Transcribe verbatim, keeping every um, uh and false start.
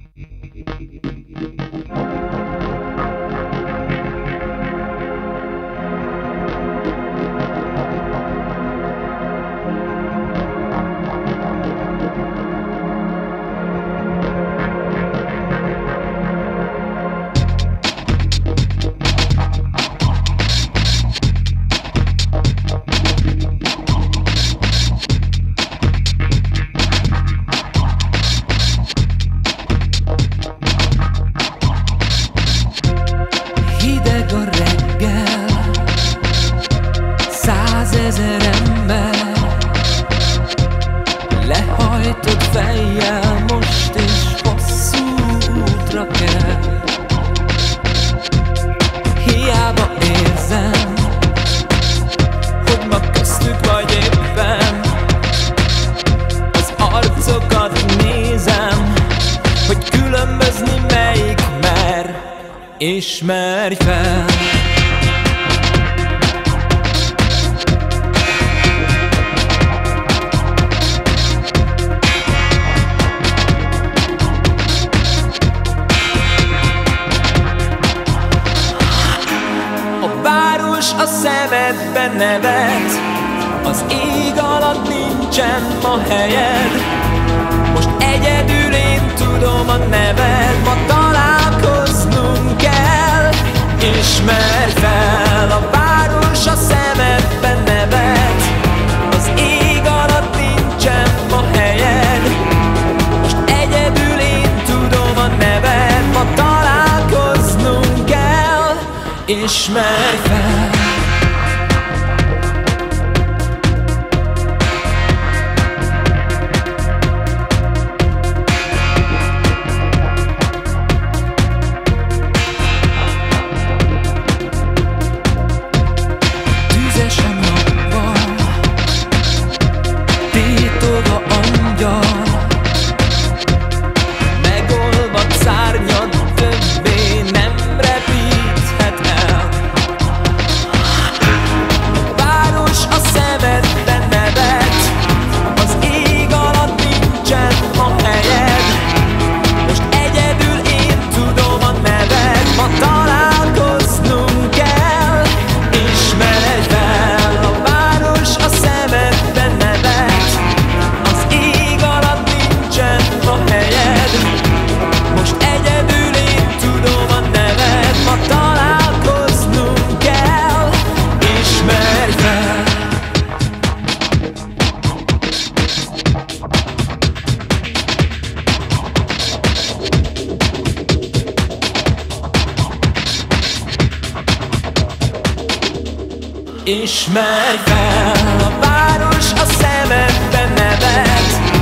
Hideg a reggel, százezer ember lehajtott fejjel most is hosszú útra kell. Hiába érzem, hogy ma köztük vagy éppen, az arcokat nézem, hogy különbözni melyik mer. Ismerj fel! A város a szemedben nevet, az ég alatt nincsen ma helyed. Most egyedül én tudom a neved, ma találkoznunk kell. Ismerj fel, a város a szemedben nevet, az ég alatt nincsen ma helyed. Most egyedül én tudom a neved, ma találkoznunk kell. Ismerj fel! Ismerj fel, a város a szemedben nevet,